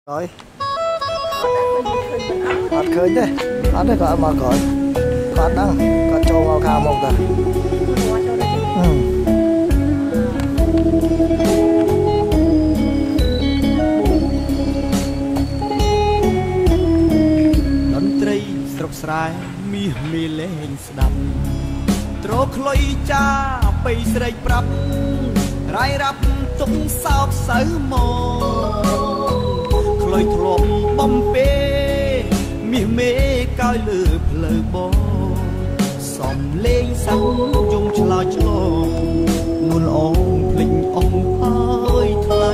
Rồi ăn khơi đấy ăn đấy có mà gọi có ăn đăng có cho vào khao một cả ត្រីស្រុកស្រែមាសមេលេងស្ដាប់ត្រខ្លុយចាបៃស្រែកប្រាប់រាយរាប់ទុំសោកសៅមកខ្លុយធ្លាប់បំពេមាសមេកោយលើផ្លូវបងសំលេងសាំយំឆ្លោចឆ្លងនួនអងភ្លេចអងអើយថ្លៃ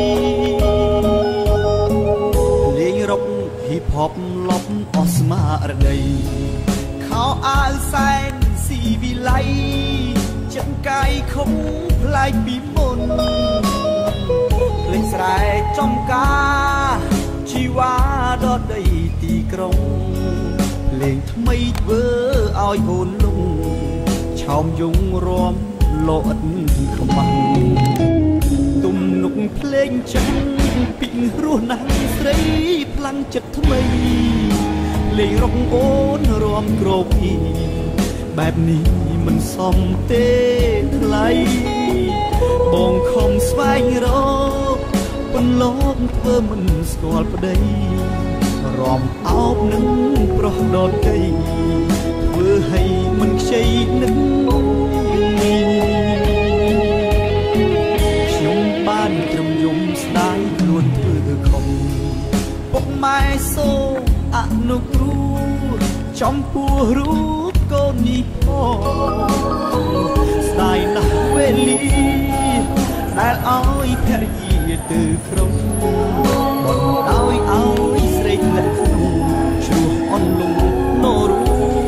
លេងរកហ៊ីបហបលប់អស់ស្មារតីខោអាវសែនស៊ីវិល័យចង្កាយខំផ្លាយពីមុនលេងស្រែចំការជីវ៉ាដល់ដីទីក្រុងលេងថ្មីធ្វើឲ្យអូនលងឆោមយងរំលោអិតខ្មាំងទុំនុកភ្លេងចាំពីរស់ណាស់ស្រីផ្លាំងចិត្តថ្មីលេងរកអូនរំក្រោកពីបែបនេះមិនសមទេថ្លៃបងខំស្វែងរកពន្លកធ្វើមិនស្គាល់ប្តីរំអោបនឹងប្រុសដតកៃធ្វើឲ្យមិនខ្ចីនឹងខ្ញុំបានត្រឹមយំស្ដាយខ្លួនធ្វើខំពុកម៉ែសូអនុគ្រូចំពោះរូបកូននេះផងស្ដាយណាស់វេលាដែលឲ្យភរិយាទៅក្រុងមិនឲ្យស្រីលក្ខក្នុងជ្រោះអន់លំណរូ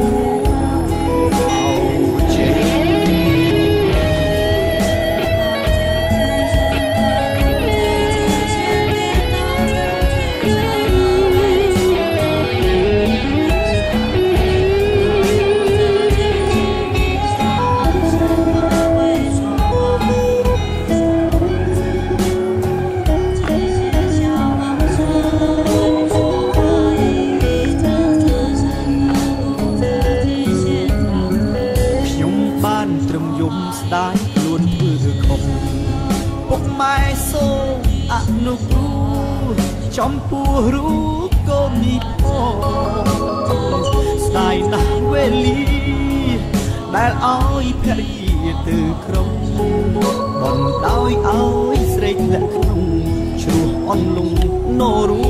ได้ล้วนធ្វើខំពុកម៉ែសូអនុគ្រូចំពោះរូបកូននេះផងស្ដាយណាស់វេលាដែលឲ្យភរិយាទៅក្រុងបណ្ដោយឲ្យស្រេកលាក់ក្នុងជ្រោះអន់លំណរូ